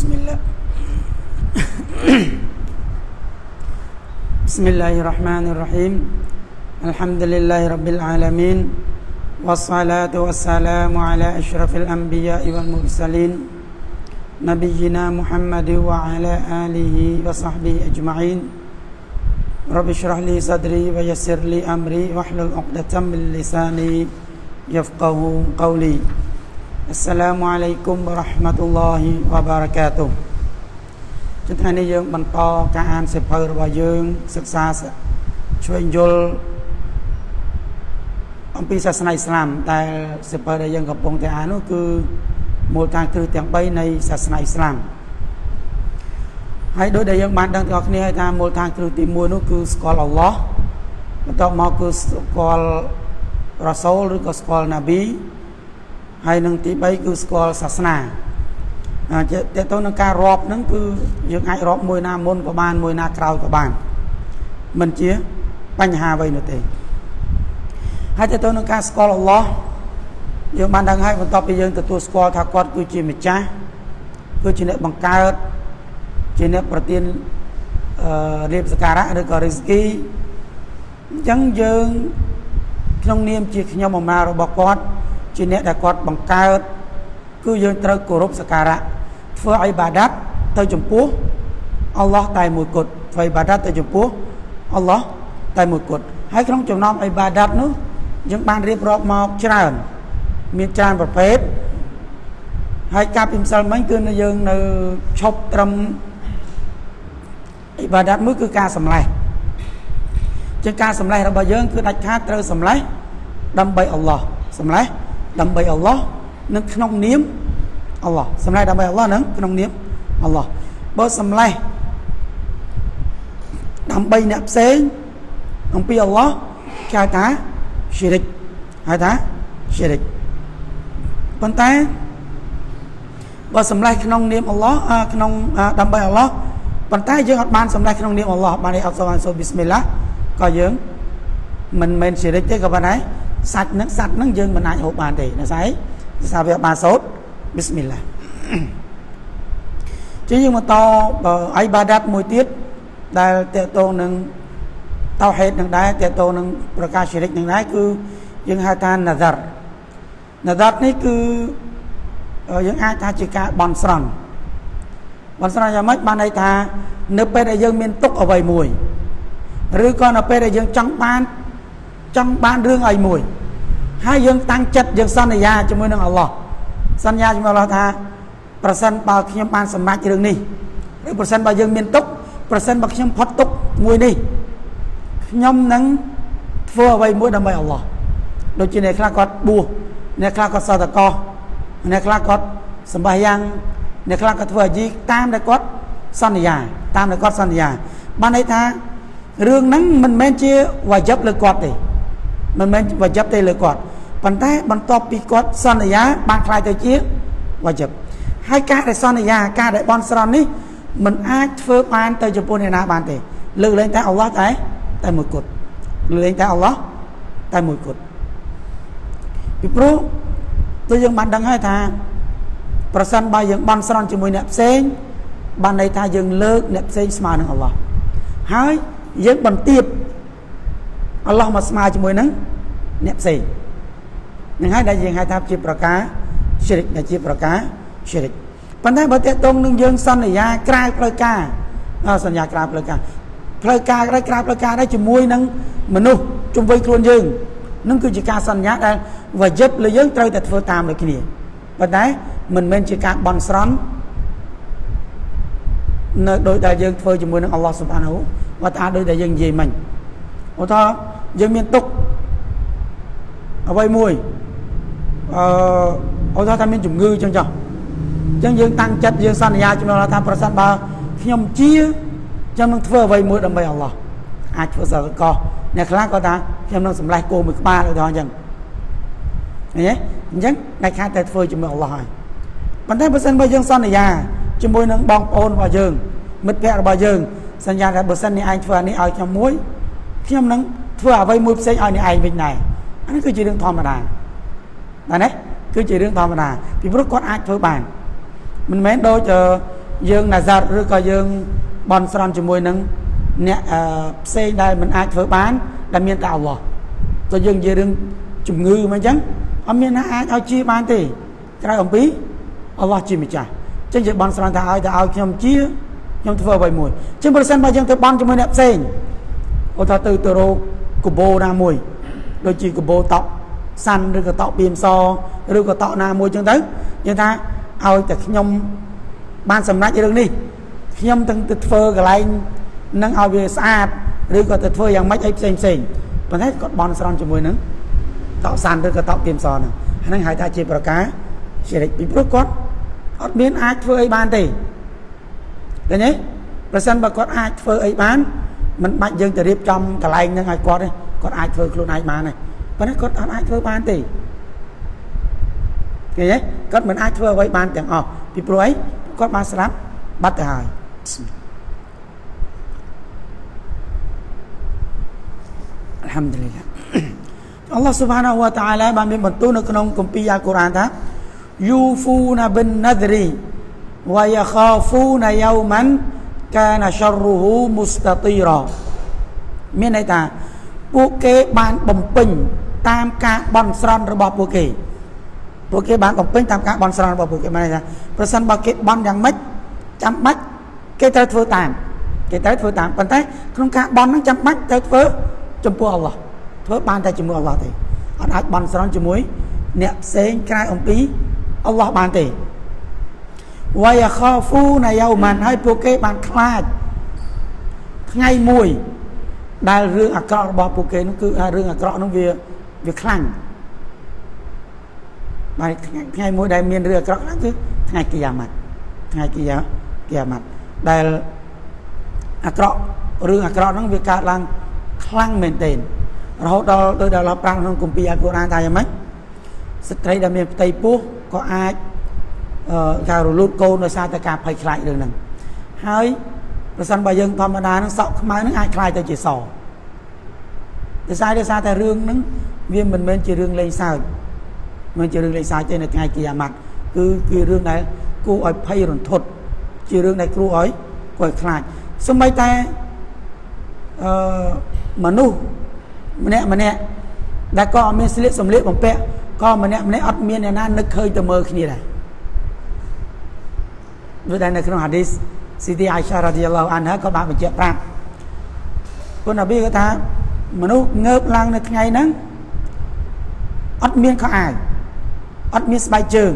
Bismillah. Bismillahirrahmanirrahim. Alhamdulillahi rabbil alamin. Wassalatu wassalamu ala asyrafil anbiya'i wal mursalin nabiyyina Muhammad wa ala alihi wa sahbihi ajma'in. Rabbi shrah li sadri wa yassir li amri wahlul 'uqdatam min lisani yafqahu qawli. Assalamualaikum warahmatullahi wabarakatuh. Chúng ta này dương bằng to cả an sẽ phơi vào dương sức xa chuyên dul ông pi sa sanh Islam tại sẽ phơi đại dương gặp bông tại nó cứ một tháng từ tiếng bay này sa sanh Islam hay đối đại dương bạn đang học này ta một tháng từ tìm mua nó cứ scroll Allah atau mau cứ scroll Rasulឬក៏ scroll Nabi ហើយនឹងទី3គឺស្គាល់សាសនាតែទៅនឹងការរាប់ហ្នឹងគឺយើងអាចរាប់មួយណាមុនក៏បានមួយណាក្រោយក៏បានមិនជាបញ្ហាអ្វីនោះទេហើយតែទៅនឹងការស្គាល់អល់ឡោះយើងបានដឹងហើយបន្ទាប់ពីយើងទទួលស្គាល់ថាគាត់គឺជាម្ចាស់គឺជាអ្នកបង្កើតជាអ្នកប្រទានលាភសក្ការៈឬក៏រិស្គីអញ្ចឹងយើងក្នុងនាមជាខ្ញុំអំណាចរបស់គាត់ជាអ្នកដែលគាត់បង្កើតគឺយើងត្រូវគោរពសក្ការៈធ្វើអ៊ីបាដាតទៅចំពោះអល់ឡោះតែមួយគត់ធ្វើអ៊ីបាដាតទៅចំពោះអល់ឡោះតែមួយគត់ហើយក្នុងចំណោមអ៊ីបាដាតនោះយើងបានរៀបរាប់មកច្រើនមានច្រើនប្រភេទហើយការពីម្សិលមិញគឺយើងនៅឈប់ត្រឹមអ៊ីបាដាតមួយគឺការសម្លេះជាការសម្លេះរបស់យើងគឺដាច់ខាតត្រូវសម្លេះដើម្បីអល់ឡោះសម្លេះដើម្បីអល់ឡោះនឹងក្នុងនាមអល់ឡោះសម្លេះដើម្បីអល់ឡោះនឹងក្នុងនាមអល់ឡោះបើសម្លេះដើម្បីអ្នកផ្សេងអំពីអល់ឡោះគេហៅថាឈីរិកហៅថាឈីរិកប៉ុន្តែបើសម្លេះក្នុងនាមអល់ឡោះក្នុងដើម្បីអល់ឡោះប៉ុន្តែយើងអត់បានសម្លេះក្នុងនាមអល់ឡោះបានអត់សូវប៊ីស្មិលឡាក៏យើងមិនមែនឈីរិកទេក៏ប៉ុន្តែសាច់នឹងយើងមិនអាចហូបបានទេណាស្អីសារវាបានសូត្រប៊ីស្មិលឡាជាយើងមកតអ៊ីបាដាតមួយទៀតដែលតេតងនឹងតោហេតនឹងដែរតេតងនឹងប្រកាសឈីរិកនឹងដែរគឺយើងហៅថាណាហ្សារនេះគឺយើងអាចថាជាការបន់ស្រន់យ៉ាងម៉េចបានន័យថានៅពេលដែលយើងមានទុកអ្វីមួយឬក៏នៅពេលដែលយើងចង់បានរឿងអីមួយហើយយើងតាំងចិត្តយើងសន្យាជាមួយនឹងអល់ឡោះសន្យាជាមួយអល់ឡោះថាប្រសិនបើខ្ញុំបានសម្រេចរឿងនេះឬប្រសិនបើយើងមានទុកប្រសិនបើខ្ញុំផុតទុកមួយនេះខ្ញុំនឹងធ្វើអ្វីមួយដើម្បីអល់ឡោះដូចជាអ្នកខ្លះគាត់បួសអ្នកខ្លះគាត់សតកោអ្នកខ្លះគាត់សម្បាយ៉ាងអ្នកខ្លះគាត់ធ្វើអាជីតាមដែលគាត់សន្យាបានន័យថារឿងហ្នឹងមិនមែនជាវ៉ាជីបលើគាត់ទេមិនមែនវ៉ាជីបទេលើគាត់ប៉ុន្តែបន្ទាប់ពីគាត់សន្យាបានខ្លាយទៅជាវ៉ាជីបហើយការដែលសន្យាការដែលបន់ស្រន់នេះមិនអាចធ្វើបានទៅចំពោះអ្នកណាបានទេលើកលែងតែអល់ឡោះតែមួយគត់លើកលែងតែអល់ឡោះតែមួយគត់ពីព្រោះទៅយើងបានដឹងហើយថាប្រសិនបើយើងបន់ស្រន់ជាមួយអ្នកផ្សេងបានន័យថាយើងលើកអ្នកផ្សេងស្មើនឹងអល់ឡោះហើយយើងបន្ទាបអល់ឡោះមកស្មើជាមួយនឹងអ្នកផ្សេងនឹងហើយដែលយើងហៅថាជាប្រការឈិរិកដែលជាប្រការឈិរិកប៉ុន្តែបើតេតងនឹងយើងសន្យាក្រៅផ្លូវការសន្យាក្រៅផ្លូវការក្រៅផ្លូវការដែរជាមួយនឹងមនុស្សជុំវិញខ្លួនយើងនឹងគឺជាការសន្យាដែលវ៉ាជីបលើយើងត្រូវតែធ្វើតាមដូចគ្នាប៉ុន្តែមិនមែនជាការបន់ស្រន់នៅដោយដែលយើងធ្វើជាមួយនឹងអល់ឡោះស៊ុបហានាហ៊ូវតាដោយដែលយើងនិយាយមិញឧទាហរណ៍យើងមានទុកអ្វីមួយឧទាហរណ៍ថាមានជំងឺចឹងចុះអញ្ចឹងយើងតាំងចិត្តយើងសន្យាជាមួយអល់ឡោះថាប្រសិនបើខ្ញុំជាខ្ញុំនឹងធ្វើអ្វីមួយដើម្បីអល់ឡោះអាចធ្វើសតកោអ្នកខ្លះគាត់ថាខ្ញុំនឹងសម្លេះគោមួយក្បាលឧទាហរណ៍អញ្ចឹងឃើញទេអញ្ចឹងអ្នកខាតតែធ្វើជាមួយអល់ឡោះហើយប៉ុន្តែបើសិនបើយើងសន្យាជាមួយនឹងបងប្អូនរបស់យើងមិត្តភក្តិរបស់យើងសន្យាថាបើសិននេះឯងធ្វើអានេះឲ្យខ្ញុំមួយខ្ញុំនឹងធ្វើអ្វីមួយផ្សេងឲ្យអ្នកឯងវិញដែរអានេះគឺជារឿងធម្មតាបាទណាគឺជារឿងធម្មតាពីព្រោះគាត់អាចធ្វើបានមិនមែនដូច dương là giật rồi coi dương bon sron cho môi nâng nè xây đây mình ai thở bán đam miên tạo vào rồi dương về đừng chủng ngư mà chẳng ông miên ai ao chia bán thì cái ông bí Allah chỉ mình trả chân chỉ bon sron thà ai nhom chia nhom thở vài mùi chân bờ sân bao dương thở bon cho môi nẹp xây ô thà từ từ rô của bô ra mùi đôi chỉ của bô tóc xanh rồi có tóc bìm so rồi có tóc na mùi chân tới như ta ao từ nhom ban sầm nát đường đi nhom từng từ phơ cái này nâng ao về sạch rồi có từ phơ yang mấy ấy xem và thấy còn bon sron cho mùi nữa tóc xanh rồi có tóc bìm so này anh hai ta chỉ bờ cá chỉ để bị bớt con ở bên ai phơ ấy ban thì đấy nhé và sân bà con ai phơ ấy bán mình bắt dân từ điệp trong cái này nâng ai con đây con ai phơ luôn ai mà này và nó con ai phơ ban thì cái nhé con mình ai phơ ấy ban chẳng bị bớt ấy con ba slap bắt từ hai Alhamdulillah Allah subhanahu wa ta'ala ban miền tuនៅក្នុងគម្ពីរអាល់កុរអានថា Yufuna bin nadri wa yakhafuna yawman kana sharruhu mustatira មានន័យថាពួកគេបានបំពេញតាមការបន់ស្រន់របស់ពួកគេបានបំពេញតាមការបន់ស្រន់របស់ពួកគេមានន័យថាប្រសិនបើគេបន់យ៉ាងម៉េចចាំបាច់គេត្រូវធ្វើតាមប៉ុន្តែក្នុងការបន់ហ្នឹងចាំបាច់ត្រូវធ្វើចំពោះអល់ឡោះធ្វើបានតែជាមួយអល់ឡោះទេអត់អាចបន់ស្រន់ជាមួយអ្នកផ្សេងក្រៅអំពីអល់ឡោះបានទេវ៉ៃខោហ្វូណាយៅម៉ាន់ហើយពួកគេបានខ្លាចថ្ងៃមួយដែលរឿងអាក្រក់របស់ពួកគេនោះគឺរឿងអាក្រក់នោះវាខ្លាំងបាទថ្ងៃមួយដែលមានរឿងអាក្រក់ហ្នឹងគឺថ្ងៃគីយ៉ាម៉ាត់ដែលអាក្រក់រឿងអាក្រក់ហ្នឹងវាកើតឡើងខ្លាំងមែនទែនរហូតដល់ដោយដល់ប្រាំក្នុងគម្ពីរអាល់កុរអានថាយ៉ាងម៉េចស្ត្រីដែលមានផ្ទៃពោះក៏អាចការរលូតកូនដោយសារតែការភ័យខ្លាចរឿងហ្នឹងហើយប្រសិនបើយើងធម្មតាហ្នឹងសក់ខ្មៅហ្នឹងអាចខ្លាយទៅជាសដោយសារតែរឿងហ្នឹងវាមិនមែនជារឿងលេងសើចទេនៅថ្ងៃគីយ៉ាម៉ាត់គឺរឿងដែលគួរឲ្យភ័យរន្ធត់ជារឿងដែលគួរឲ្យខ្លាចសូម្បីតែមនុស្សម្នាក់ដែលក៏អត់មានស្លៀកសម្លៀកបំពាក់ក៏ម្នាក់អត់មានអ្នកណានឹកឃើញទៅមើលគ្នាដែរដូចដែលនៅក្នុងហាឌីសស៊ីទីអាយសារ៉ាឌីយ៉ាឡោះអានហាក៏បានបញ្ជាក់ប្រាប់គុណនប៊ីគាត់ថាមនុស្សងើបឡើងនៅថ្ងៃហ្នឹងអត់មានខោអាវអត់មានស្បែកជើង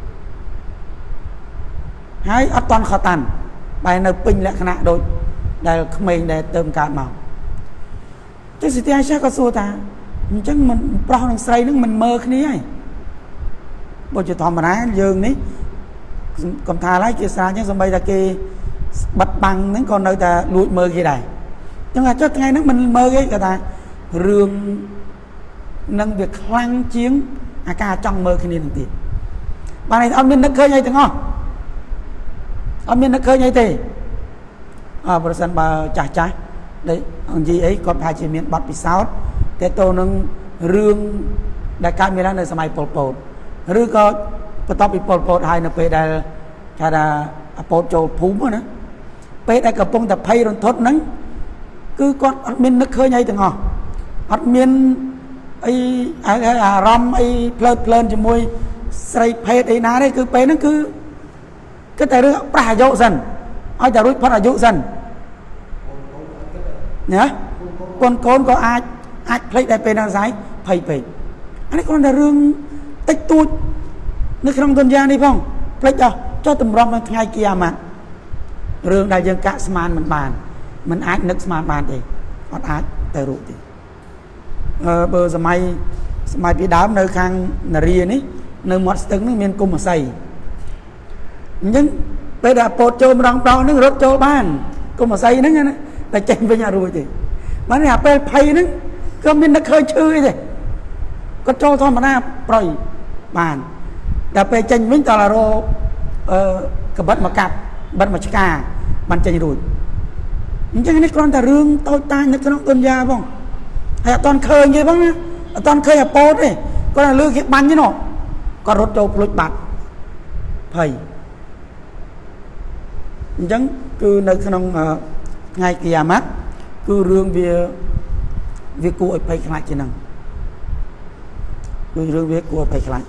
ហើយអត់តន់ខតាន់បែរនៅពេញលក្ខណៈដូចដែលក្មេងដែលទៅកើតមកតែសិទ្ធិអាយសាក៏សួរថាអញ្ចឹងមិនប្រុសនិងស្រីនឹងមិនមើលគ្នាហើយបើជាធម្មតាយើងនេះកុំថាឡើយគេស្រាអញ្ចឹងសម្បីតែគេបិទបាំងហ្នឹងក៏នៅតែលួចមើលគេដែរអញ្ចឹងចុះថ្ងៃហ្នឹងមិនមើលគេគាត់ថារឿងនឹងវាខ្លាំងជាងអាការចង់មើលគ្នានឹងទៀតបានន័យថាអត់មាននឹកឃើញអីទាំងអស់អត់មាននឹកឃើញអីទេប្រសិនបើចាស់ដែលនិយាយអីគាត់ប្រហែលជាមានបទពិសោធន៍តែទៅនឹងរឿងដែលកើតមានឡើងនៅសម័យប៉ុលពតឬក៏បន្ទាប់ពីប៉ុលពតហើយនៅពេលដែលគេថាប៉ុលចូលភូមិណាពេលដែលកំពុងតែភ័យរន្ធត់ហ្នឹងគឺគាត់អត់មាននឹកឃើញអីទាំងអស់អត់មានអីអារម្មណ៍អីភ្លើនជាមួយស្រីភេទអីណាទេគឺពេលហ្នឹងគឺតែរឿងប្រះអាយុសិនឲ្យតែរួចផុតអាយុសិនណាកូនក៏អាចភ្លេចតែពេលហ្នឹងស្អីភ័យពេកអានេះគ្រាន់តែរឿងតិចតួចនៅក្នុងទុនយ៉ានេះផងភ្លេចអស់ចុះតម្រង់នៅថ្ងៃគីយ៉ាម៉ាត់រឿងដែលយើងកាក់ស្មានមិនបានមិនអាចនឹកស្មានបានទេអត់អាចទៅរួចទេបើសម័យពីដើមនៅខាងនារីនេះនៅមាត់ស្ទឹងនេះមានគុំអាស័យអញ្ចឹងពេលដែលពោតចូលម្ដងហ្នឹងរត់ចូលបានគុំអាស័យហ្នឹងណាតែចេញវិញអត់រួចទេបាននេះអាពេលភ័យហ្នឹងក៏មាននឹកឃើញឈឺទេគាត់ចូលធម្មតាប្រយបានដល់ពេលចេញវិញតើរកបិតមកកាប់បិទមកឆ្កាបានចេញរួចអញ្ចឹងនេះគ្រាន់តែរឿងតូចតាចនៅក្នុងទុនយ៉ាផងហើយអត់តន់ឃើញទេផងណាអត់តន់ឃើញអាពោតទេគាត់តែលឺគេបាញ់ទេណោះគាត់រត់ចូលភ្លុចបាត់ភ័យ chẳng cứ nơi trong ngày kia mắt cứ rương việc của phải lại chỉ năng cứ rương việc của phải lại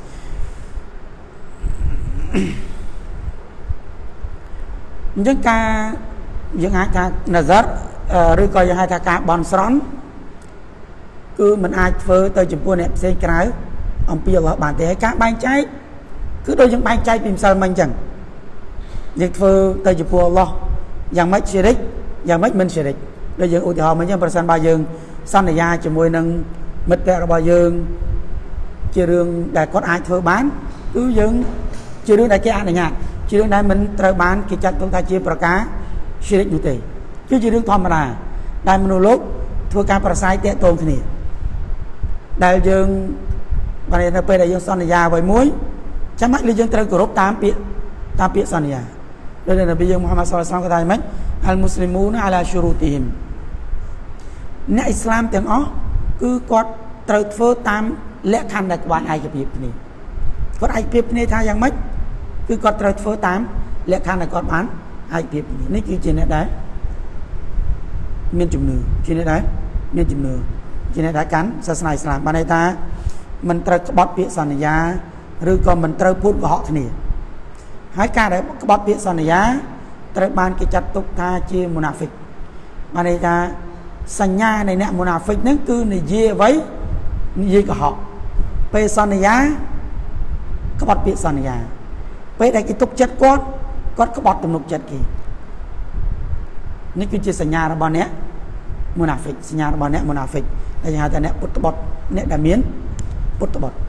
những ca những hai ca nazar rồi coi hai ca bon sron cứ mình ai phơi tới chụp buôn nẹp xe cái ông bây giờ bạn thấy cá bay cháy cứ đôi những bay cháy tìm sao mình chẳng việc phơi tới chụp buôn lo yang mấy xe đích yang mấy mình xe đích đôi những ưu tiên mình những person bao dương san này ra chỉ môi nâng mít bẹ bao dương chỉ đường để có ai phơi bán cứ dương chỉ đường để cái ăn này nhạt chỉ đường này mìnhត្រូវបានគេចាត់ទុកថាជាប្រការសិរិកនោះទេគឺជារឿងធម្មតាដែលមនុស្សលោកធ្វើការប្រស័យតាក់ទងគ្នាដែលយើងបាននៅពេលដែលយើងសន្យាអ្វីមួយចាំមិនលយើងត្រូវគោរពតាមពាក្យសន្យាដោយនប៊ីយើងមូហាម៉ាត់ សល្លឡោះ ក៏ថាម៉េចអលមូស្លីមូនអាឡាស៊ូរូទីហ៊ីមអ្នកអ៊ីស្លាមទាំងអស់គឺគាត់ត្រូវធ្វើតាមលក្ខខណ្ឌដែលបានឯកភាពគ្នាគាត់ឯកភាពគ្នាថាយ៉ាងម៉េចគឺគាត់ត្រូវធ្វើតាមលក្ខខណ្ឌដែលគាត់បានឯកភាពនេះគឺជាអ្នកដែលមានជំនឿជាអ្នកដែលមានជំនឿជាអ្នកដែលកាន់សាសនាអ៊ីស្លាមបានន័យថាមិនត្រូវក្បត់ពាក្យសន្យាឬក៏មិនត្រូវพูดកុហកគ្នាហើយការដែលក្បត់ពាក្យសន្យាត្រូវបានគេចាត់ទុកថាជាមុណាហ្វិកបានន័យថាសញ្ញានៃអ្នកមុណាហ្វិកហ្នឹងគឺនិយាយអ្វីនិយាយកុហកពេលសន្យាក្បត់ពាក្យសន្យាពេលដែលគេទុកចិត្តគាត់ក្បត់ទំនុកចិត្តគេនេះគឺជាសញ្ញារបស់អ្នកមុណាហ្វិកសញ្ញារបស់អ្នកមុណាហ្វិកដែលហៅថាអ្នកពុតបត់អ្នកដែលមានពុតបត់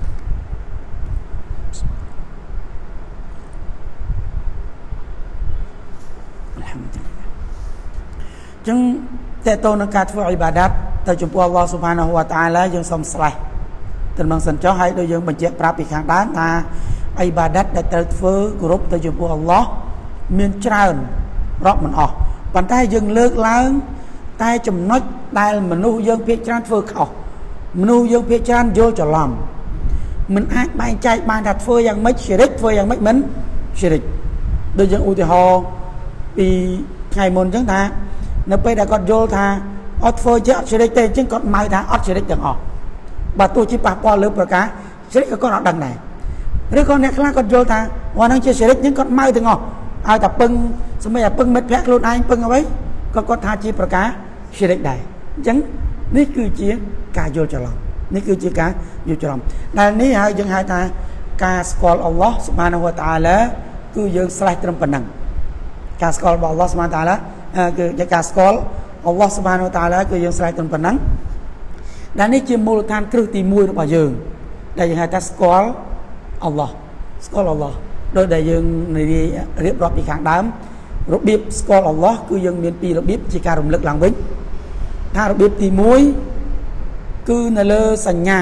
ចឹងតើតើនឹងការធ្វើអ៊ីបាដាតទៅចំពោះអល់ឡោះស៊ុបហានាហ៊ូវតាអាឡាយើងសូមស្លេះត្រឹមនឹងសិនចុះហើយដូចយើងបញ្ជាក់ប្រាប់ពីខាងដើមថាអ៊ីបាដាតដែលត្រូវធ្វើគោរពទៅចំពោះអល់ឡោះមានច្រើនរាប់មិនអស់ប៉ុន្តែយើងលើកឡើងតែចំណុចដែលមនុស្សយើងភាគច្រើនធ្វើខុសមនុស្សយើងភាគច្រើនយល់ច្រឡំមិនអាចបែងចែកបានថាធ្វើយ៉ាងម៉េចಶಿរិកធ្វើយ៉ាងម៉េចមិនಶಿរិកដូចយើងឧទាហរណ៍ពីថ្ងៃមុនអញ្ចឹងថានៅពេលដែលគាត់យល់ថាអត់ធ្វើជាអត់ಶಿរិកទេអញ្ចឹងគាត់ម៉ៅថាអត់ಶಿរិកទាំងអស់បើទោះជាប៉ះពាល់លើប្រការಶಿរិកក៏គាត់អត់ដឹងដែរឬក៏អ្នកខ្លះគាត់យល់ថាអូហ្នឹងជាಶಿរិកអញ្ចឹងគាត់ម៉ៅទាំងអស់ឲ្យតែពឹងសម្រាប់ឲ្យពឹងមិត្តភក្តិខ្លួនឯងពឹងអ្វីគាត់ថាជាប្រការಶಿរិកដែរអញ្ចឹងនេះគឺជាការយល់ច្រឡំនេះគឺជាការយល់ច្រឡំដែលនេះហើយយើងហៅថាការស្គាល់អល់ឡោះស៊ុបហានាហ៊ូវតាអាឡាគឺយើងស្លេះត្រឹមប៉ុណ្ណឹងការស្គាល់របស់អល់ឡោះស៊ុបហានាតាអាឡាគឺការស្គាល់អល់ឡោះស៊ុបហានាតាអាឡាគឺយើងស្លេះត្រឹមប៉ុណ្ណឹងដែលនេះជាមូលដ្ឋានគ្រឹះទី1របស់យើងដែលយើងហៅថាស្គាល់អល់ឡោះស្គាល់អល់ឡោះដោយដែលយើងរៀបរាប់ពីខាងដើមរបៀបស្គាល់អល់ឡោះគឺយើងមានពីររបៀបជាការរំលឹកឡើងវិញថារបៀបទី1គឺនៅលើសញ្ញា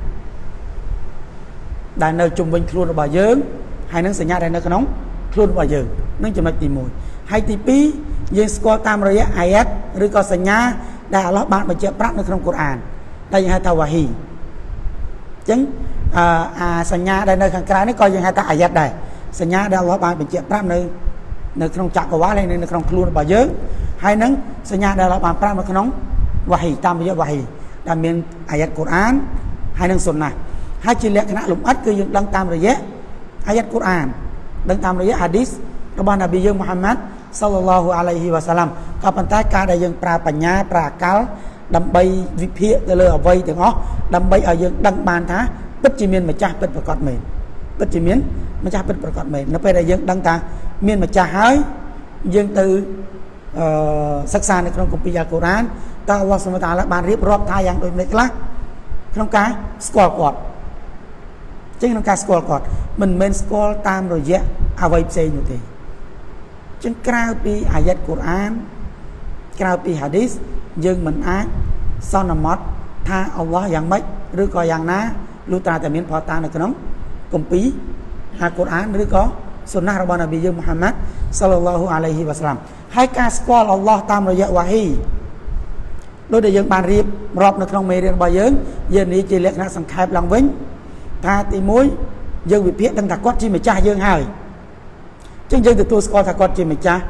ដែលនៅជុំវិញខ្លួនរបស់យើងហើយនឹងសញ្ញាដែលនៅក្នុងខ្លួនរបស់យើងនឹងចំណុចទី1ហើយទី2យើងស្គាល់តាមរយៈអាយ៉ាតឬក៏សញ្ញាដែលអល់ឡោះបានបញ្ជាក់ប្រាប់នៅក្នុងកូរ៉ានដែលយើងហៅថាវ៉ាហ៊ីអញ្ចឹងអាសញ្ញាដែលនៅខាងក្រៅនេះក៏យើងហៅថាអាយ៉ាតដែរសញ្ញាដែលអល់ឡោះបានបញ្ជាក់ប្រាប់នៅក្នុងចក្រវាលហើយនៅក្នុងខ្លួនរបស់យើងហើយនឹងសញ្ញាដែលអល់ឡោះបានប្រាប់នៅក្នុងវ៉ាហ៊ីតាមរយៈវ៉ាហ៊ីដែលមានអាយ៉ាតកូរ៉ានហើយនឹងស៊ុនណាហើយជាលក្ខណៈលម្អិតគឺយើងដឹងតាមរយៈអាយ៉ាតកូរ៉ានដឹងតាមរយៈហាឌីសរបស់នប៊ីយើងមូហាម៉ាត់ សល្លឡោះអាឡៃហ៊ីវ៉ាសាឡាំក៏ប៉ុន្តែការដែលយើងប្រើបញ្ញាប្រើអាកលដើម្បីវិភាគទៅលើអ្វីទាំងអស់ដើម្បីឲ្យយើងដឹងបានថាពិតជាមានម្ចាស់ពិតប្រាកដមែនពិតជាមានម្ចាស់ពិតប្រាកដមែននៅពេលដែលយើងដឹងថាមានម្ចាស់ហើយយើងទៅសិក្សានៅក្នុងគម្ពីរអល់កុរ៉ានតើអល់ឡោះស៊ុបហានតាអាឡាបានរៀបរាប់ថាយ៉ាងដូចម្តេចខ្លះក្នុងការស្គាល់គាត់ចឹងក្នុងការស្គាល់គាត់មិនមែនស្គាល់តាមរយៈអ្វីផ្សេងនោះទេចឹងក្រៅពីអាយ៉ាតកូរ៉ានក្រៅពីហាឌីសយើងមិនអាចសន្មត់ថាអល់ឡោះយ៉ាងម៉េចឬក៏យ៉ាងណាលុះត្រាតែមានផតតានៅក្នុងគម្ពីរអាកូរ៉ានឬក៏សុនណារបស់នប៊ីយើងមូហាម៉ាត់ សល្លឡោះអាឡៃហ៊ីវ៉ាសាឡាំហើយការស្គាល់អល់ឡោះតាមរយៈវ៉ាហ៊ីដោយដែលយើងបានរៀបរាប់នៅក្នុងមេរៀនរបស់យើងនិយាយជាលក្ខណៈសង្ខេបឡើងវិញថាទី1យើងវិភាគដឹងថាគាត់ជាម្ចាស់យើងហើយចឹងយើងទទួលស្គាល់ថាគាត់ជាម្ចាស់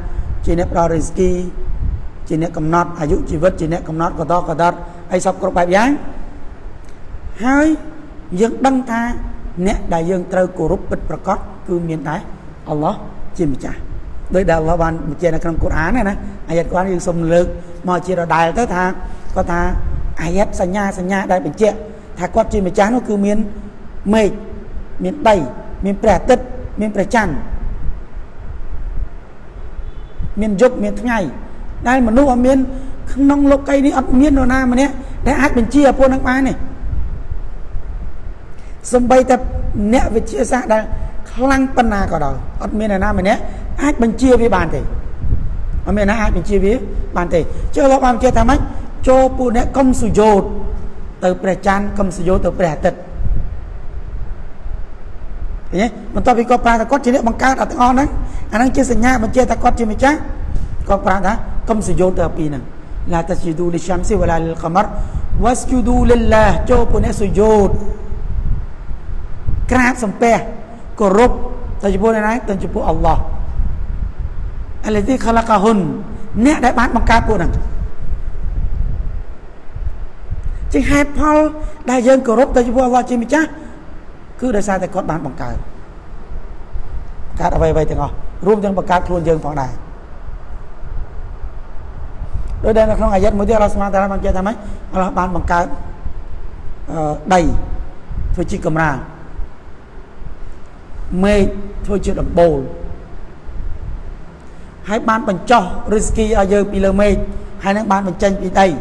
chỉ nè pro risky chỉ nè cầm nọtอายุ ชีวิต chỉ nè cầm nọt có đó ai sắp có bài giảng hai dân đăng tha nè đại dương trâu cổ rút bịch bạc cót cứ miền Thái Allah chỉ mình trả đối đầu Allah ban một trên trong Quran này nè ayat Quran dương sum lực mà chỉ là đại tới tha có tha ayatสัญญาđại bình chế tha quát chỉ mình trả nó cứ miền mây miền Tây miền Bè Tết miền Bè Chăn miền Dục miền Ngày đây mà nuôi ở miền nông lộc cây đi ở miền nào nam mà nè để ác bình chia po năng ba này sân bay tập nè về chia xa đây khăng pan na có đâu ở miền nào nam mà nè ác bình chia với bàn thì ở miền nào ác bình chia với bàn thì chưa lo bàn chia tham ấy cho po nè công sử dụng từ Bè Chăn công sử dụng từ Bè Tết nhé mình to bị có ba ta có chỉ để bằng cá đặt ngon đấy anh đang chia sẻ nhà mình chia ta có chỉ mình chắc có ba ta công sử dụng từ pin này là ta chỉ du lịch shamsi và là qamar wasjudu lillah cho phụ nữ sử dụng crab sầm pe cổ rục ta chỉ phụ này ta chỉ phụ Allah alladhi khalaqahun nè đại bán bằng cá phụ này chỉ hai Paul đại dân cổ rục ta chỉ phụ Allah chỉ mình chắc cứ để saiแต่có bán bằng cài cài ở vậy thì ngon rùm chân bằng cài luôn dân phòng này đối đây là không ai dân mới tiếp Allah Subhanahu wa ta'ala bằng chơi tham ấy Allah bán bằng cài đầy thôi chỉ cầm ra mê thôi chưa đậm bồ hãy bán bằng cho risky ở giờ bị lơ mê hay năng bán bằng chân bị đầy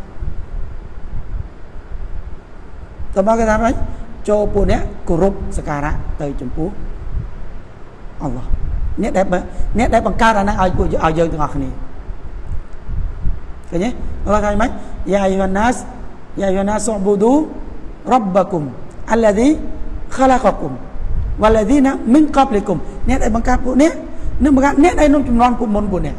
tao bao cái tham ấy cho phụ nữ cổ rục sakara tới chấm phú Allah nét đẹp bằng ca là năng ở giờ từ ngọc này cái nhé Allah thay mấy ya ayyuhan nas ubudu rabbakum alladhi khalaqakum walladhina min qablikum nét đẹp bằng ca phụ nữ nếu mà nét đây nó chùm non của môn của nè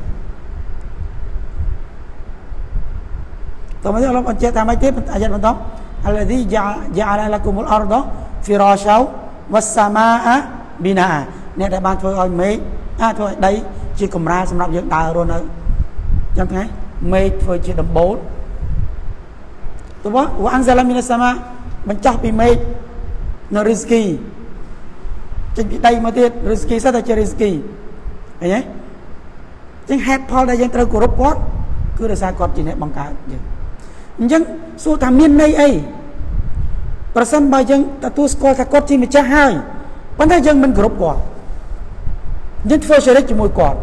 tao mới Allah còn chơi ta mấy tiếp ayat bằng đó alladhi ja'ala lakumul arda firashaw was samaa binaa nè đại ban thôi ơi mấy thôi đây chỉ cầm ra xong dựng đào rồi nữa chẳng thấy mấy thôi chỉ đầm bố tôi bảo wa anzala minas sama mình chắc bị mấy nó risky trên đây mà tiết risky sao ta chơi risky thấy nhé chẳng hết Paul đây dân trâu của robot cứ để sao còn chỉ nè bằng cả nhưng số tham miên này ấy person bao dân ta tu score ta có chỉ mình cha hai vấn đề dân mình group quạt nhưng phơi sẽ chỉ một quạt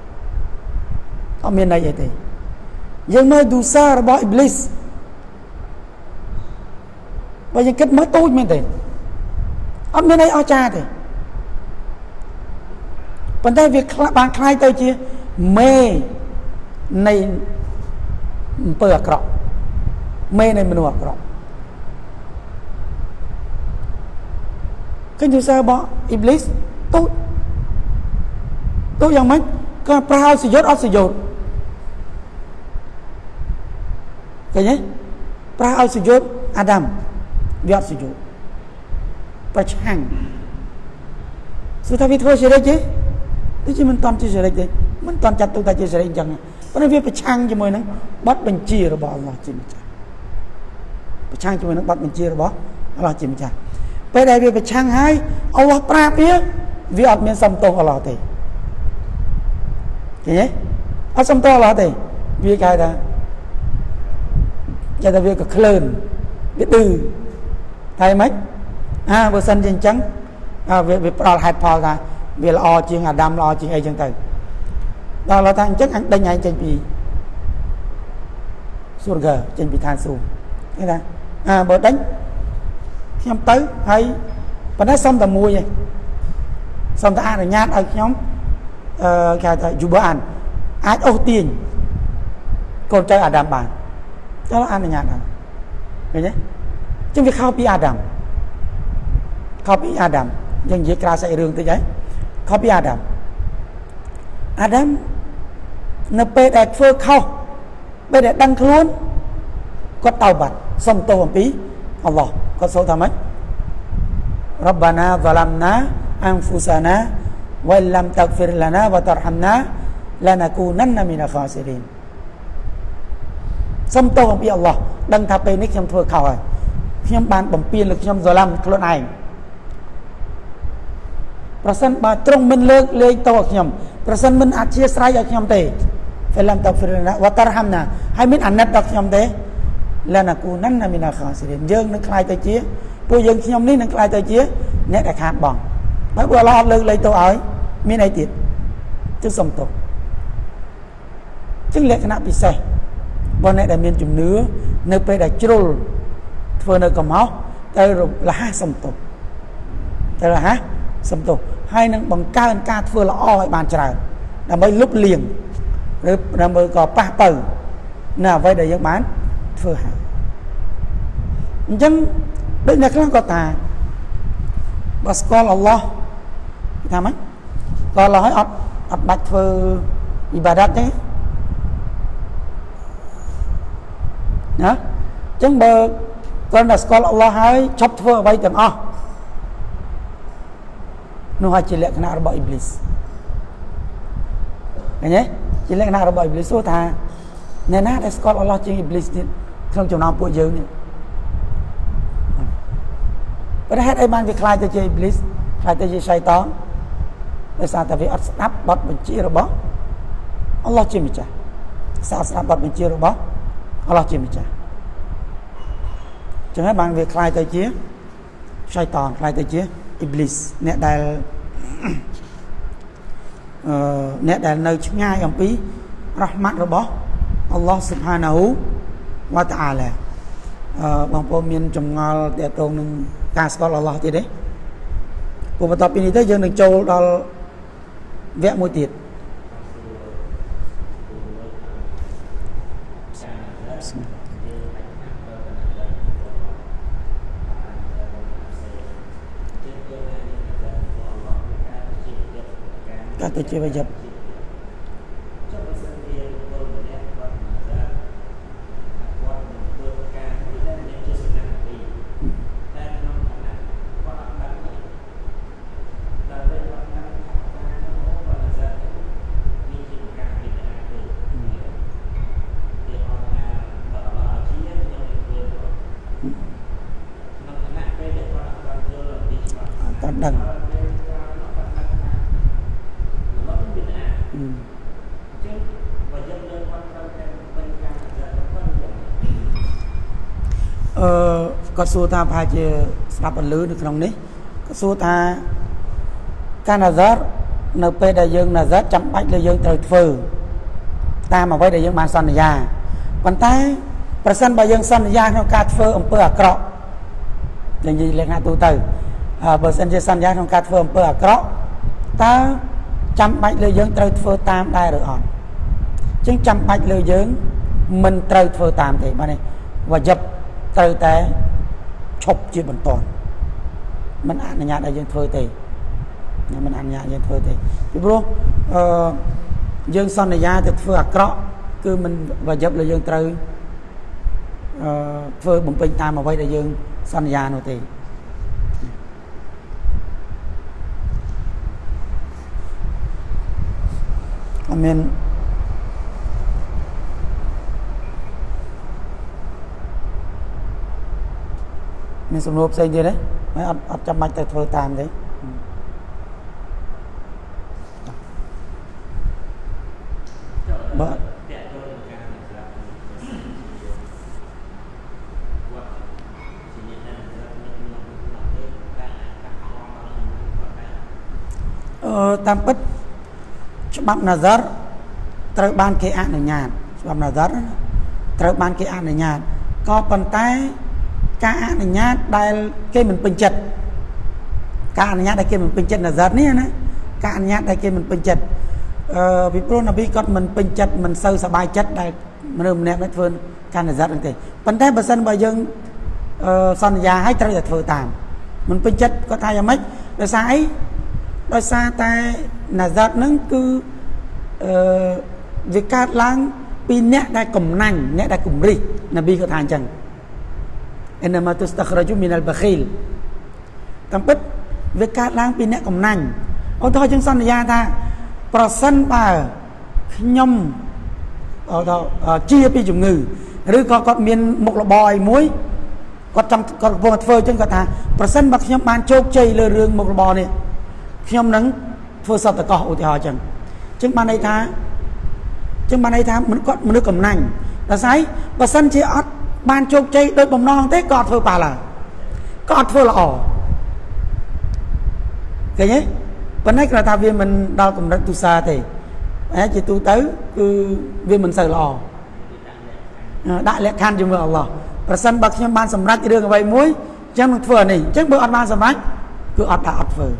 ở miền này vậy thì dân mới đủ xa bỏ iblis và dân kết mới tôi mình thì ở miền này ở cha thì vấn đề việc bạn khai tôi chia mê này bờ cọ mê này mình hoặc rồi cái như sao bỏ iblis tôi yang mấy cái prao sử dụng cái nhé prao sử dụng Adam việc sử dụng và chẳng sự thay vì thôi sẽ đây chứ thế chứ mình toàn chia sẻ đây chứ mình toàn chặt tôi ta chia sẻ đây chẳng có nên việc phải chăng cho mình nó bắt mình chia rồi bỏ Allah chỉ mình phải chăng cho mình nó bắt mình chia rồi bỏ Allah chỉ mình chăng bây đây việc phải chăng hay Allah prap biết vì ở miền sông tô Allah thì nhé ở sông tô Allah thì vì cái đó cho ta việc có khơn biết từ thay mấy vừa sân trên trắng việc hai Paul ra vì là o chiên Adam lo chiên ai chân từ đó là thằng chắc anh đánh anh trên bị surga trên bị than su thế là bữa đánh khi ông tới hay và nó xong tầm mùi vậy xong ta ăn là nhát ở nhóm cái dù bữa ăn ai ưu tiên con trai Adam bàn đó là ăn là nhát nào vậy nhé chứ việc copy Adam nhưng dễ ra sẽ rương tới giấy copy Adam nó bê đẹp phơ khâu bê đẹp đăng luôn có tàu bạch xong tô bằng phí Allah có số thầm ấy Rabbana zalamna anfusana wa lam taghfir lana wa tarhamna لنكونن من الخاسرين សុំទោសអំពីអល់ឡោះដឹងថាពេលនេះខ្ញុំធ្វើខុសហើយខ្ញុំបានបំពេញលើខ្ញុំហ្សាឡាំខ្លួនឯងប្រសិនបើទ្រង់មិនលើកលែងទោសខ្ញុំប្រសិនមិនអធិស្ឋានឲ្យខ្ញុំទេហ្វិលំតាហ្វិរណាវតារហាំណាហើយមានអាណិតដល់ខ្ញុំទេឡាណាគូណានណាមីណាខាស៊ីរីនយើងនឹងខ្លាយទៅជាពួកយើងខ្ញុំនេះនឹងខ្លាយទៅជាអ្នកដែលខាតបង់ហើយពួកអល់ឡោះអត់លើកលែងទោសឲ្យមានអីទៀតគឺសុំទោសជាងលក្ខណៈពិសេសបងអ្នកដែលមានជំនឿនៅពេលដែលជ្រុលធ្វើនៅកំហុសទៅលះសុំទោសទៅលះសុំទោសហើយនឹងបង្កើនការធ្វើល្អឲ្យបានច្រើនដើម្បីលុបលាងឬដើម្បីក៏ប៉ះបើនៅអ្វីដែលយើងបានធ្វើហើយអញ្ចឹងដូចអ្នកខ្លះក៏ថាបើស្គាល់អល់ឡោះថាម៉េចក៏អល់ឡោះឲ្យអត់បាច់ធ្វើអ៊ីបាដាតទេណាអញ្ចឹងបើគាត់តែស្គាល់អល់ឡោះហើយឈប់ធ្វើអ្វីទាំងអស់នោះហើយជាលក្ខណៈរបស់អ៊ីប្លីសឃើញទេជាលក្ខណៈរបស់អ៊ីប្លីស说ថាអ្នកណាដែលស្គាល់អល់ឡោះជាងអ៊ីប្លីសទៀតក្នុងចំណោមពួកយើងនេះប្រហែលអីបានវាខ្លាចទៅជាអ៊ីប្លីសខ្លាចទៅជាសៃតានដោយសារតែវាអត់ស្ដាប់បទបញ្ជារបស់អល់ឡោះជាម្ចាស់ស្ដាប់បទបញ្ជារបស់អល់ឡោះជាម្ចាស់ចឹងហើយបានវាខ្លាចទៅជាសៃតានខ្លាចទៅជាអ៊ីប្លីសអ្នកដែលនៅឆ្ងាយអំពីរ៉ហ្មាត់របស់អល់ឡោះស៊ុបហានាហ៊ូវតាអាឡាបងប្អូនមានចម្ងល់ទាក់ទងនឹងការស្គាល់អល់ឡោះទៀតទេព្រោះបន្ទាប់ពីនេះទៅយើងនឹងចូលដល់វគ្គមួយទៀតការទៅជាវយប់ដឹងគាត់សួរថាប្រហែលជាស្ដាប់បន្លឺនៅក្នុងនេះគាត់សួរថាការណាហ្សាត់នៅពេលដែលយើងណាហ្សាត់ចាំបាច់លើយើងត្រូវធ្វើតាមអ្វីដែលយើងបានសន្យាប៉ុន្តែប្រសិនបើយើងសន្យាក្នុងការធ្វើអំពើអាក្រក់យ៉ាងនិយាយលក្ខណៈទូទៅបើសិនជាសន្យាក្នុងការធ្វើអំពើអាក្រក់តើចាំបាច់លើយើងត្រូវធ្វើតាមដែរឬអត់អញ្ចឹងចាំបាច់លើយើងមិនត្រូវធ្វើតាមទេបាទនេះវ៉ាជីបត្រូវតែឈប់ជាបន្តមិនអនុញ្ញាតឲ្យយើងធ្វើទេមិនអនុញ្ញាតយើងធ្វើទេពីព្រោះយើងសន្យាទៅធ្វើអាក្រក់គឺមិនវ៉ាជីបលើយើងត្រូវធ្វើបំពេញតាមអ្វីដែលយើងសន្យានោះទេអមែនមានសំណួរផ្សេងទៀតទេហើយអត់ចាំបាច់ទៅធ្វើតាមទេបាទតាមពិតច្បាប់ណាហ្សារត្រូវបានគេអនុញ្ញាតច្បាប់ណាហ្សារត្រូវបានគេអនុញ្ញាតក៏ប៉ុន្តែការអនុញ្ញាតដែលគេមិនពេញចិត្តការអនុញ្ញាតដែលគេមិនពេញចិត្តណាហ្សារនេះណាការអនុញ្ញាតដែលគេមិនពេញចិត្តពីព្រោះនប៊ីគាត់មិនពេញចិត្តមិនសូវសប្បាយចិត្តដែលមនុស្សម្នាក់ធ្វើការណាហ្សារហ្នឹងទេប៉ុន្តែបើសិនបើយើងសន្យាឲ្យត្រូវតែធ្វើតាមមិនពេញចិត្តគាត់ថាយ៉ាងម៉េចដោយសារអីដោយសារតែណាហ្សារហ្នឹងគឺវាកើតឡើងពីអ្នកដែលកំណាញ់អ្នកដែលគំរិះនប៊ីគាត់ថាអញ្ចឹងអិនម៉ាតុស្តាខ្រជូមីនអលបាខីលតាមពិតវាកើតឡើងពីអ្នកកំណាញ់ឧទាហរណ៍យើងសន្យាថាប្រសិនបើ nhom chia pi chủng ngữ rồi có miền một là bòi muối có vùng phơi chân có thà percent bạc nhom ban chốt chơi lơ rương một là bò này nhom nắng phơi sọt tờ cỏ thì họ chẳng chứng ban đây thá mình có mình được cầm nành là sai percent chia ớt ban chốt chơi đôi bầm non thế có phơi bà là có phơi là ỏ cái nhé vấn đề là ta viên mình đo cùng đất tu xa thì chỉ tu tới cứ viên mình sợ lò đại lệ khan chung với Allah percent bạc nhom ban sầm rách cái đường vậy muối chẳng được phơi này chắc bữa ăn ban sầm rách cứ ớt đã ớt phơi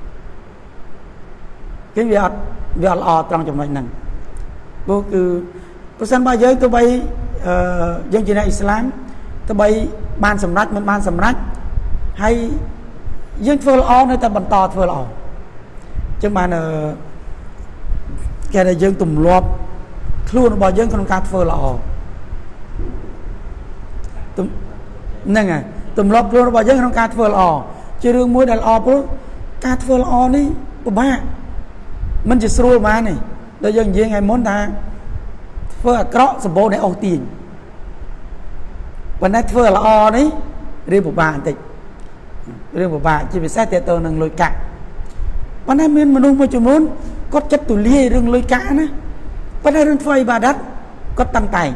cái việc lò trong trong này nè vô cứ percent bao giới tôi bay dân chỉ là Islam tôi bay ban sầm rách mình ban sầm rách hay dân phơi lò nơi ta bận to phơi lò chứ mà cái này dân tùm lọp luôn bao dân không cắt phơi lò nè ngay tùm lọp luôn bao dân không cắt phơi lò chứ đương muối đại lò bố cắt phơi lò đi ba mình chỉ sưu mà này để dân gì ngày muốn ta phơi cọ sập bố để ổ tiềnวันนั้นphơi lò đấy riêng một bà tịch riêng một bà chỉ phải xét tiền tờ nâng lôi cảวันนั้นmình nuôi một chục món có chất tủi lia riêng lôi cả nữaวันนั้นriêng phơi bà đất có tăng tài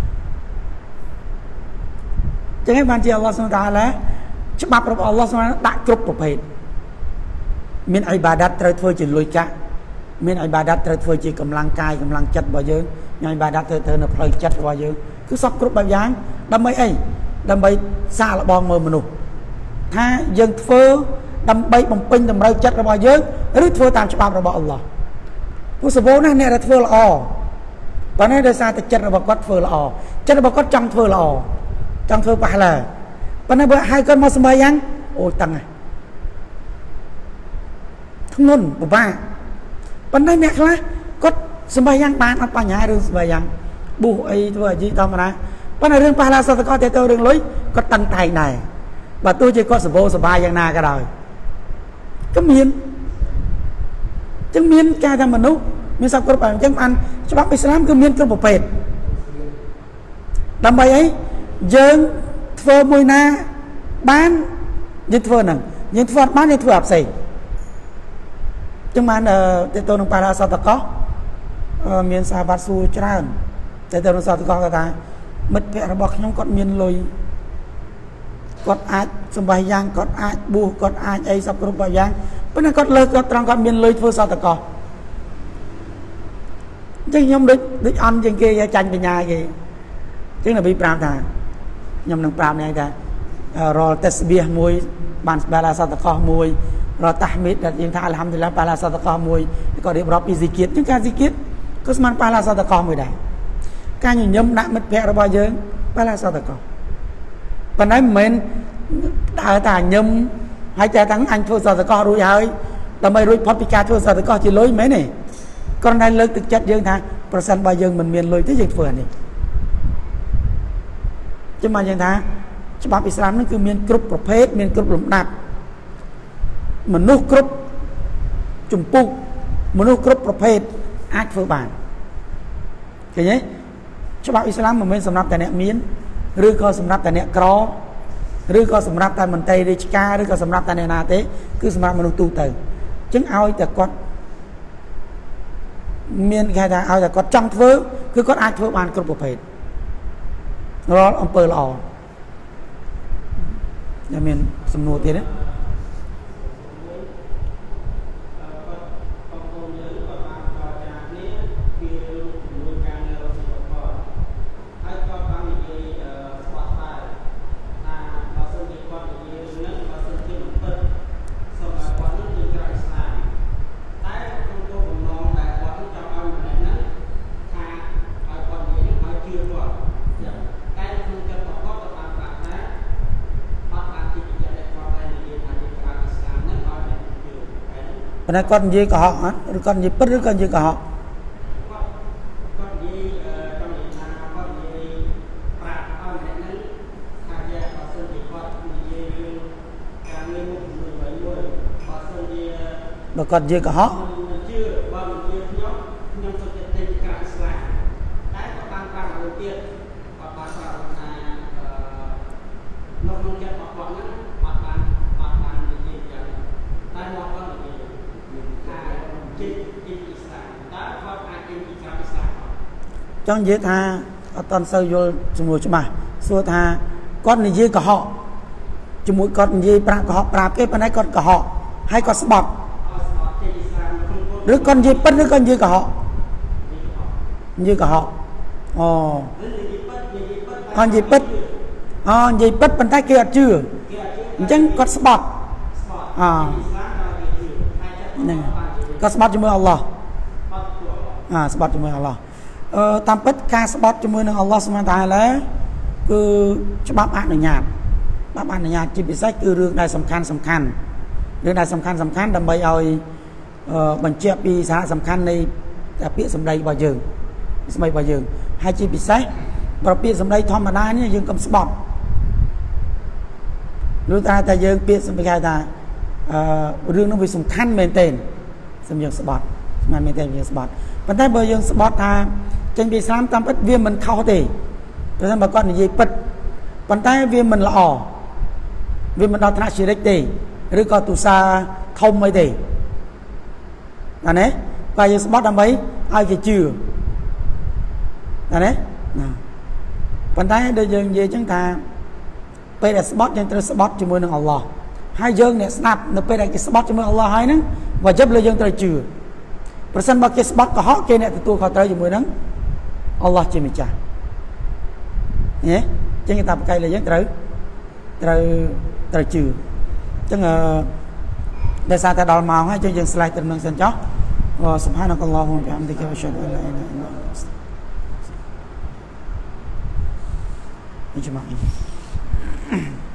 cho nên ban chiều Allah subhanahu wa ta'ala chấp bạc của Allah subhanahu wa ta'ala đã cướp một hệ miền ibadat trời phơi chỉ lôi cả miền ibadat trời phơi chỉ cầm lăng cài cầm lăng chặt bao nhiêu ngày ibadat trời nó phơi chặt bao nhiêu cứ sắp cướp bao nhiêu đâm mấy ấy đâm mấy xa là bom mờ mनु tha dân phơi đâm bay bằng pin đâm rơi chặt bao nhiêu rít phơi tam chấp bạc của Allahผู้สมบูรณ์เนี่ยเราเฟื่อละอตอนนี้ได้ซาแต่จัดระบบกัดเฟื่อละอจัดระบบกัดจังเฟื่อละอจังเฟื่อปะละตอนนี้เบอร์ให้กันมาสมัยยังโอ้ตังไงทั้งนั้นบุบ้าตอนนี้เนี่ยครับก็สมัยยังบ้านอันปัญญาเรื่องสมัยยังบุไอ้ตัวจีตอมนะตอนนี้เรื่องปะละสัตว์ก็เตะเรื่องลุยก็ตั้งใจไหนบัดตัวจีก็สมบูรณ์สบายยังนาก็ได้ก็มีจังมีนแกทำมนุษย์มีสักกระป๋องจังอันฉบับอิสลามคือมีนกระป๋องเป็ดดำไปไอ้เยิงเฟอร์มวยนาบ้านยึดเฟอร์หนึ่งยึดเฟอร์บ้านยึดเฟอร์แบบสี่จังมันแต่ตัวนึงปาราสตะก็มีนซาบัตสูจราน์แต่ตัวนึงซาตะก็ก็ตายมิดเพะระบอกยังกดมีนลอยกดอาจสบายยังกดอาจบูกดอาจไอ้สับกระป๋องยังเพราะนั้นก็เลิกก็ตรังก็มีเลยเพื่อสอดตะกอจึงยมดึกอันจึงเกยจันเป็นยาเกยจึงlà bịปรามทางยมนังปรามเนี่ยจ้ะรอเตสเบียมวยบานบาลาสอดตะกอมวยรอตามิดแต่ยังท่าอัลฮัมดุลิลละบาลาสอดตะกอมวยก็เรียบร้อยปีซิกิตจึงการซิกิตก็สมันบาลาสอดตะกอมวยได้การยมนักมิดแพะระบายเยอะบาลาสอดตะกอปัญหาเหมือนแต่ยมให้ใจทั้งอันทั่วสอดก็รู้ยังแต่ไม่รู้พอพิการทั่วสอดก็chỉ lối mấy này còn này lớn thực chất dương thang percent bao dương mình miền lối tới dịch phở này chứ mà dương thangฉบับอิสลามนั่นคือmiền groupประเภทmiền groupหลุมดับมนุษย์ group จุ่มปุ๊กมนุษย์ group ประเภทอาจเฟื่อบานเห็นไหมฉบับอิสลามมันเป็นสำหรับแต่เนี่ยmiềnหรือก็สำหรับแต่เนี่ยกรอหรือก็สำหรับแต่มันเตยริชกาหรือก็สำหรับแต่ในนาเตคือสำหรับมนุษย์ตูเตยจึงเอาแต่กดเมียนแค่แต่เอาแต่กดจังเฟื่อคือกดอาจเฟื่อบานกรุบประเภทรออำเภอละอจะเมียนสำนวนทีนี้เพราะนั้นcon gì của họ con gì bất con gì của họ và con gì của họ ខ្ញុំចូលចិត្តទេក្រៅឥស្លាមតែក៏បានប្រាប់មួយទៀតក៏បានប្រាប់ថាក្នុងចិត្តរបស់គាត់ហ្នឹងអត់បាននិយាយយ៉ាងតែមកគាត់និយាយថាចិត្តអ៊ីស្លាមតើគាត់អាចនិយាយពីក្រៅឥស្លាមចង់និយាយថាអត់តន់សូវយល់ជាមួយច្បាស់សួរថាគាត់និយាយកុហកជាមួយគាត់និយាយប្រាប់កុហកប្រាប់គេប៉ុន្តែគាត់កុហកហើយគាត់ស្បត់ឬគាត់និយាយពិតឬគាត់និយាយកុហកនិយាយកុហកអូនិយាយពិតនិយាយពិតប៉ុន្តែគេអត់ជឿអញ្ចឹងគាត់ស្បត់ហ្នឹងគាត់ស្បត់ជាមួយអល់ឡោះស្បត់ជាមួយអល់ឡោះតាមពិតការស្បត់ជាមួយនឹងអល់ឡោះសុបហានតាឡាគឺច្បាប់អនុញ្ញាតជាពិសេសគឺរឿងដែលសំខាន់រឿងដែលសំខាន់ដើម្បីឲ្យបញ្ជាក់ពីសារៈសំខាន់នៃពាក្យសម្ដីរបស់យើងហើយជាពិសេសប្រពាក្យសម្ដីធម្មតានេះយើងកុំស្បត់ឬតែយើងពាក្យសម្ដីថារឿងនោះវាសំខាន់មែនទែនសម្យើងស្បត់មែនទែនយើងស្បត់ប៉ុន្តែបើយើងស្បត់ថាចេញពីឥស្លាមតាមពិតវាមិនខុសទេប្រសិនបើគាត់និយាយពិតប៉ុន្តែវាមិនល្អវាមិនដល់ថ្នាក់ជារិចទេឬក៏ទុសាធំអីទេណានេះបើយើងស្បត់ដើម្បីឲ្យគេជឿណាប៉ុន្តែដូចយើងនិយាយចឹងថាពេលដែលស្បត់យើងត្រូវស្បត់ជាមួយនឹងអល់ឡោះហើយយើងអ្នកស្ដាប់នៅពេលដែលគេស្បត់ជាមួយអល់ឡោះហើយហ្នឹងវាជិបលើយើងត្រូវជឿប្រសិនបើគេស្បត់កុហកគេអ្នកទទួលខុសត្រូវជាមួយនឹងអល់ឡោះជាម្ចាស់ចឹងគេថាប្រកែកលើយើងត្រូវជឿចឹងដោយសារតែដល់ម៉ោងហើយចឹងយើងស្លាយទៅនឹងសិនចុះសុបហានកអល់ឡោះវបិហំឌីកវអស្ហaduអលឡាអ៊ីឡាហិអ៊ីឡឡាហ៊ Ijma'